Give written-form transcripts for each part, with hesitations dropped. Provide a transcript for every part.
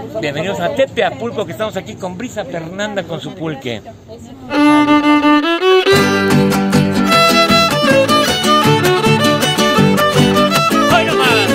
Bienvenidos a Tepeapulco, que estamos aquí con Brisa Fernanda con su pulque. ¡Hoy nomás!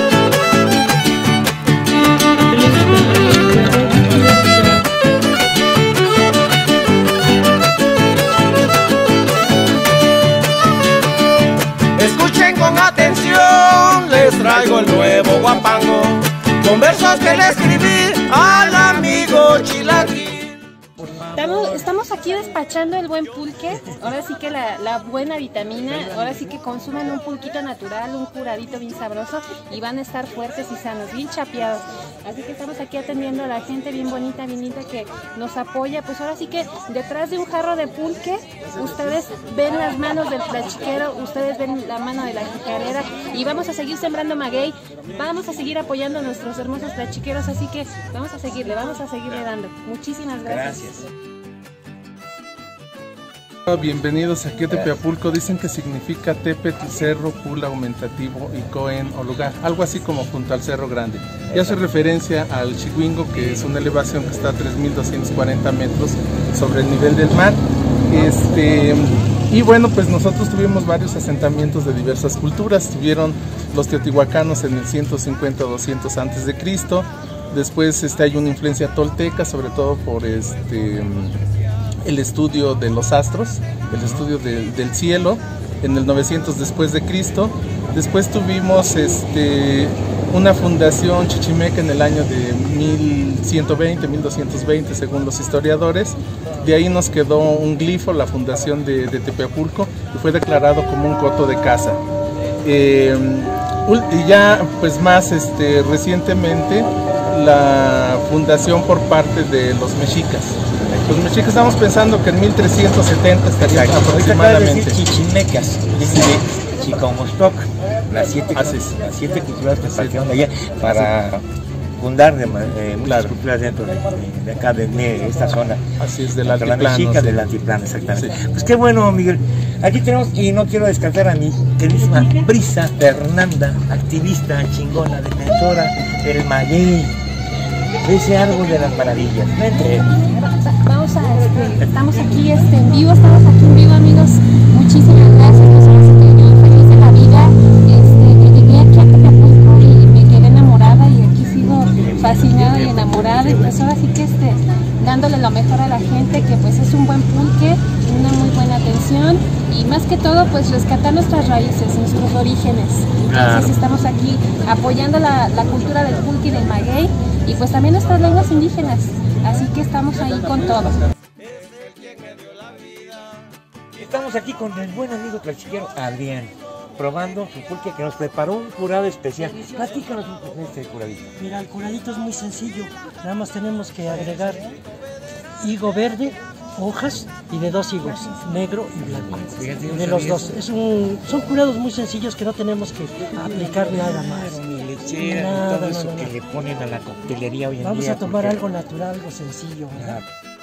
Escuchen con atención, les traigo el nuevo guapango, con versos que le escribí al amigo Chilaquil. Estamos aquí despachando el buen pulque, ahora sí que la buena vitamina, ahora sí que consumen un pulquito natural, un curadito bien sabroso y van a estar fuertes y sanos, bien chapeados. Así que estamos aquí atendiendo a la gente bien bonita, bien linda que nos apoya. Pues ahora sí que detrás de un jarro de pulque, ustedes ven las manos del tlachiquero, ustedes ven la mano de la jicarera y vamos a seguir sembrando maguey, vamos a seguir apoyando a nuestros hermosos tlachiqueros, así que vamos a seguirle dando. Muchísimas gracias. Bienvenidos aquí a Tepeapulco. Dicen que significa Tepetl, cerro, pula, aumentativo y coen o lugar, algo así como junto al Cerro Grande. Y hace referencia al Chihuingo, que es una elevación que está a 3.240 metros sobre el nivel del mar. Y bueno, pues nosotros tuvimos varios asentamientos de diversas culturas. Tuvieron los teotihuacanos en el 150 o 200 antes de Cristo. Después hay una influencia tolteca, sobre todo por el estudio de los astros, el estudio del cielo, en el 900 después de Cristo. Después tuvimos una fundación chichimeca en el año de 1120, 1220 según los historiadores. De ahí nos quedó un glifo, la fundación de Tepeapulco, y fue declarado como un coto de caza. Y ya pues más recientemente la fundación por parte de los mexicas. Los mexicas estamos pensando que en 1370 estarían aproximadamente. Chichimecas, Chicomostoc, las siete culturas que partieron de allá para fundar muchas culturas dentro de acá, de esta zona. Así es, del altiplano. La mexica del altiplano, exactamente. Sí. Pues qué bueno, Miguel. Aquí tenemos, y no quiero descartar a mi queridísima Brisa Fernanda, activista, chingona, defensora del maguey, de ese árbol de las maravillas. Estamos aquí en vivo, amigos. Muchísimas gracias. Yo feliz de la vida. Llegué aquí a Tepeapulco y me quedé enamorada y aquí sigo fascinada y enamorada. Y pues ahora sí que dándole lo mejor a la gente, que pues es un buen pulque, una muy buena atención y más que todo pues rescatar nuestras raíces, nuestros orígenes. Entonces estamos aquí apoyando la cultura del pulque y del maguey y pues también nuestras lenguas indígenas. Así que estamos ahí con todo. Estamos aquí con el buen amigo tlachiquero Adrián, probando su pulque que nos preparó un curado especial. Platícanos un poco de este curadito. Mira, el curadito es muy sencillo. Nada más tenemos que agregar higo verde, hojas y de 2 higos, negro y blanco. Fíjate, de los dos. Son curados muy sencillos que no tenemos que aplicar nada más. Ni lechera, todo eso que le ponen a la coctelería hoy en día. Vamos a tomar algo natural, algo sencillo, ¿verdad?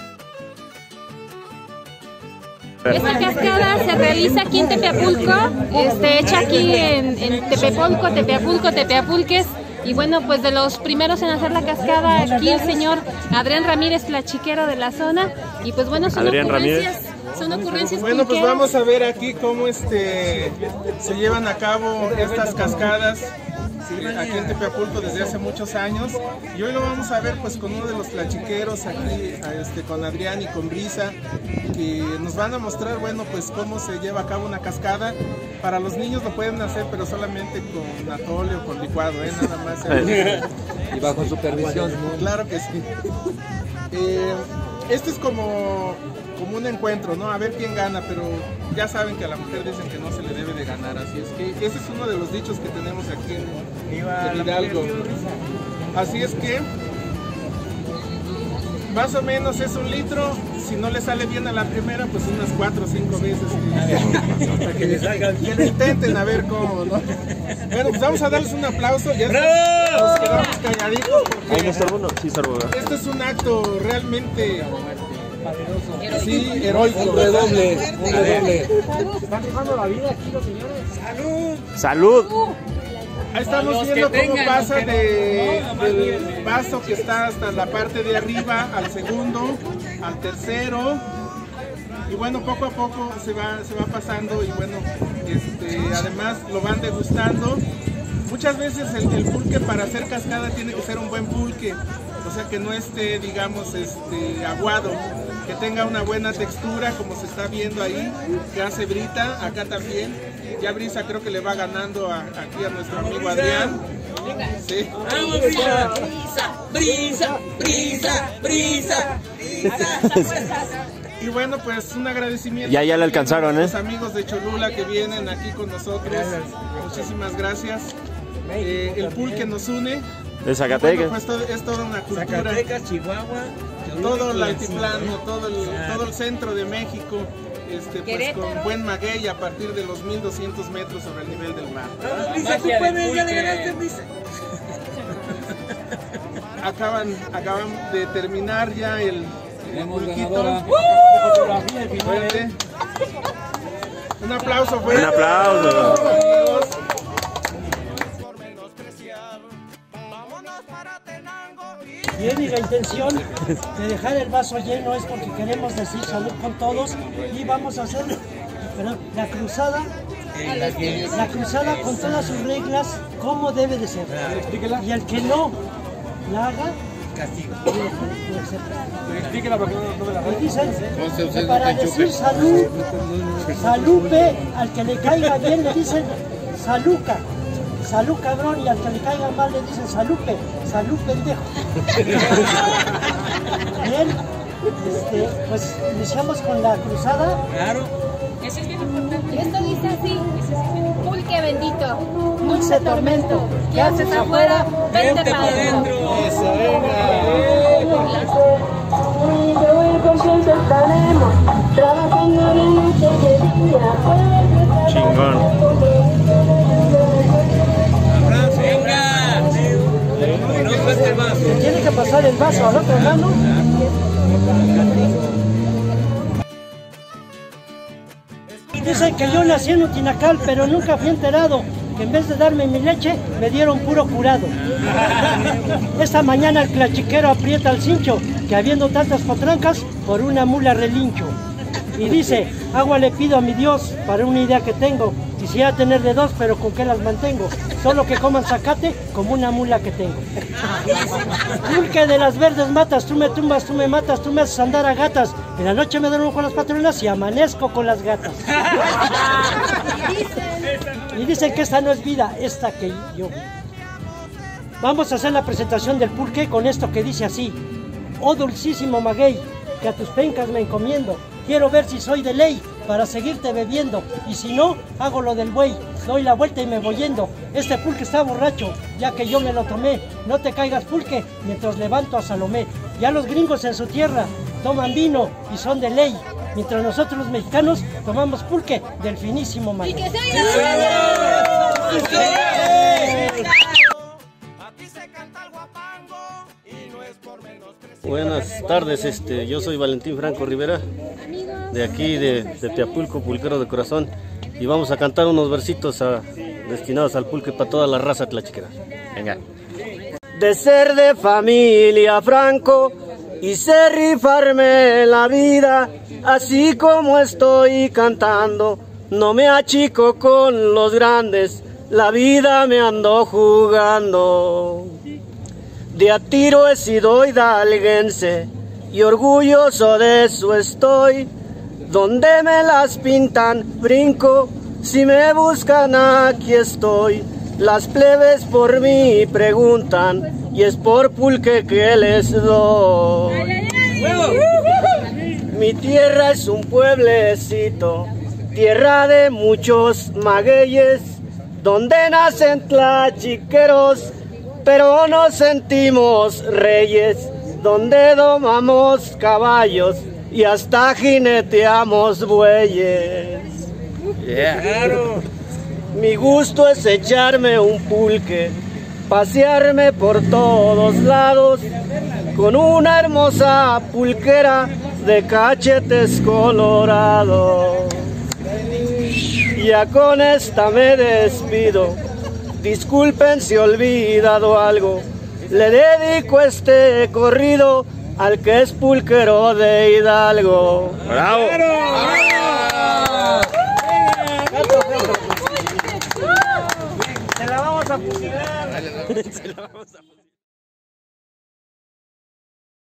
Esta cascada se realiza aquí en Tepeapulco, hecha aquí en Tepeapulques. Y bueno, pues de los primeros en hacer la cascada aquí el señor Adrián Ramírez, tlachiquero de la zona. Y pues bueno, son ocurrencias. Bueno, pues vamos a ver aquí cómo se llevan a cabo estas cascadas aquí en Tepeapulco desde hace muchos años. Y hoy lo vamos a ver pues con uno de los tlachiqueros aquí, con Adrián y con Brisa, que nos van a mostrar, bueno, pues cómo se lleva a cabo una cascada. Para los niños lo pueden hacer, pero solamente con atole o con licuado, nada más. Y bajo supervisión. Claro que sí. Esto es como un encuentro, ¿no? A ver quién gana, pero ya saben que a la mujer dicen que no se le debe de ganar, así es que ese es uno de los dichos que tenemos aquí en Hidalgo. Así es que más o menos es 1 litro. Si no le sale bien a la primera, pues unas 4 o 5 veces para que lo intenten a ver cómo, ¿no? Bueno, pues vamos a darles un aplauso. Ya nos quedamos calladitos porque esto es un acto realmente heroico. Un redoble. Están dejando la vida aquí los señores. ¡Salud! Ahí estamos viendo cómo pasa del vaso que está hasta la parte de arriba al segundo, al tercero. Y bueno, poco a poco se va pasando y bueno, además lo van degustando. Muchas veces el pulque para hacer cascada tiene que ser un buen pulque, o sea que no esté, digamos, aguado, que tenga una buena textura como se está viendo ahí, que hace Brita, acá también. Ya Brisa creo que le va ganando aquí a nuestro amigo Adrián. Sí. ¡Vamos, Brisa! ¡Brisa! ¡Brisa! ¡Brisa! Y bueno, pues un agradecimiento. Ya le alcanzaron, a los amigos de Cholula que vienen aquí con nosotros. Muchísimas gracias. El pulque nos une. De Zacatecas. Bueno, pues es toda una cultura. Zacatecas, Chihuahua, todo el altiplano, todo el centro de México. Pues con buen maguey a partir de los 1200 metros sobre el nivel del mar. Brisa, tú puedes, ya le ganaste, Brisa. Acaban de terminar ya el pulquito. Fuerte. Un aplauso fuerte. Un aplauso. Amigos. Bien, y la intención de dejar el vaso lleno es porque queremos decir salud con todos y vamos a hacer la cruzada con todas sus reglas, como debe de ser. Y el que no la haga, castigo. Explíquela porque no me la recuerdo. Dicen que para decir salud, salupe, al que le caiga bien le dicen saluca. Salud cabrón, y al que le caiga mal le dicen salupe, salud pendejo. Bien, pues iniciamos con la cruzada. Claro. Eso es bien importante. Esto dice así, pulque bendito, dulce tormento, ¿qué haces afuera? Vente para adentro. Eso, venga. Chingón. Tiene que pasar el vaso al otro lado. Dicen que yo nací en Utinacal, pero nunca fui enterado que en vez de darme mi leche, me dieron puro curado. Esta mañana el clachiquero aprieta el cincho, que habiendo tantas potrancas, por una mula relincho. Y dice, agua le pido a mi Dios para una idea que tengo. Quisiera tener de dos, pero ¿con qué las mantengo? Solo que coman zacate como una mula que tengo. Pulque de las verdes matas, tú me tumbas, tú me matas, tú me haces andar a gatas. En la noche me duermo con las patronas y amanezco con las gatas. Y dicen que esta no es vida, esta que yo. Vamos a hacer la presentación del pulque con esto que dice así. Oh dulcísimo maguey, que a tus pencas me encomiendo. Quiero ver si soy de ley para seguirte bebiendo. Y si no, hago lo del buey. Doy la vuelta y me voy yendo. Este pulque está borracho, ya que yo me lo tomé. No te caigas pulque, mientras levanto a Salomé. Ya los gringos en su tierra toman vino y son de ley. Mientras nosotros los mexicanos tomamos pulque del finísimo maguey. ¡Y que se oiga! Buenas tardes, yo soy Valentín Franco Rivera, de aquí de Teapulco, pulquero de corazón, y vamos a cantar unos versitos destinados al pulque para toda la raza tlachiquera. Venga. De ser de familia Franco, hice rifarme la vida, así como estoy cantando, no me achico con los grandes, la vida me ando jugando. De a tiro he sido hidalguense y orgulloso de eso estoy. Donde me las pintan brinco, si me buscan aquí estoy. Las plebes por mí preguntan y es por pulque que les doy. Mi tierra es un pueblecito, tierra de muchos magueyes, donde nacen tlachiqueros, pero nos sentimos reyes, donde domamos caballos y hasta jineteamos bueyes. Claro. Mi gusto es echarme un pulque, pasearme por todos lados, con una hermosa pulquera de cachetes colorados. Ya con esta me despido, Disculpen si he olvidado algo, le dedico este corrido al que es pulquero de Hidalgo. ¡Bravo! Se la vamos a fusilar.